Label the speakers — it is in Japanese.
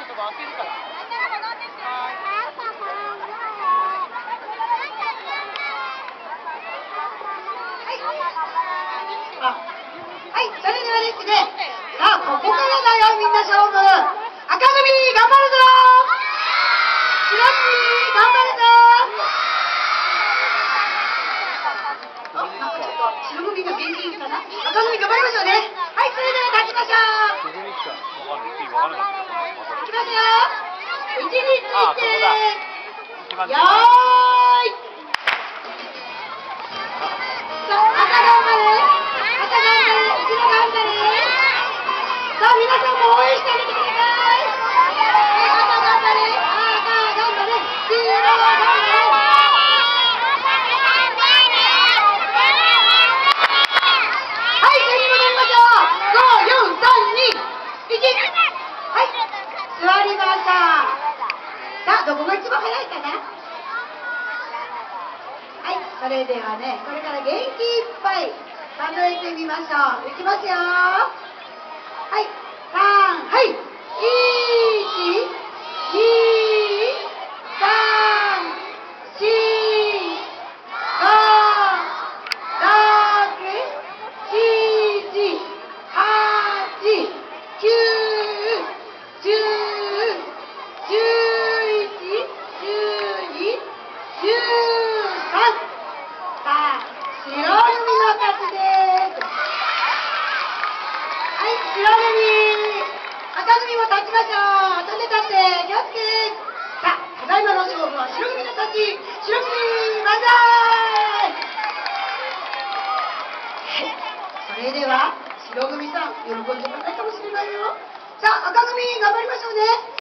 Speaker 1: とこ開けるから。
Speaker 2: はい、それではですね、さあ、ここからだよ、みんな勝負。赤組、頑張るぞ。白組、頑張るぞ。あ、なんかちょっと白組が元気いいかな。赤組頑張りましょうね。はい、それでは立ちましょう。行きますよ。位置について。よーい。さあ、赤頑張れ。赤頑張れ。後ろ頑張れ。さあ、皆さんも応援してあげてください。赤頑張れ。赤頑張れ。黄色頑張れ。座りました。さあ、どこが一番早いかな。はい、それではね、これから元気いっぱい数えてみましょう。いきますよ。はい、3、はい、1、2、3、4、5、6、7、8、9、10、白組の勝ちです。はい、白組。赤組も立ちましょう。飛んで立って、気をつけ。さあ、ただいまの勝負は白組の勝ち。白組、万歳。はい、それでは白組さん、喜んでもらえないかもしれないよ。さあ、赤組、頑張りましょうね。